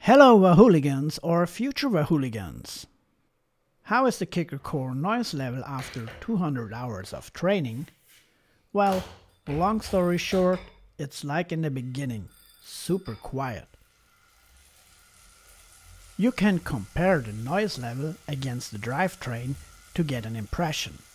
Hello Wahooligans or future Wahooligans! How is the KICKR Core noise level after 200 hours of training? Well, long story short, it's like in the beginning, super quiet. You can compare the noise level against the drivetrain to get an impression.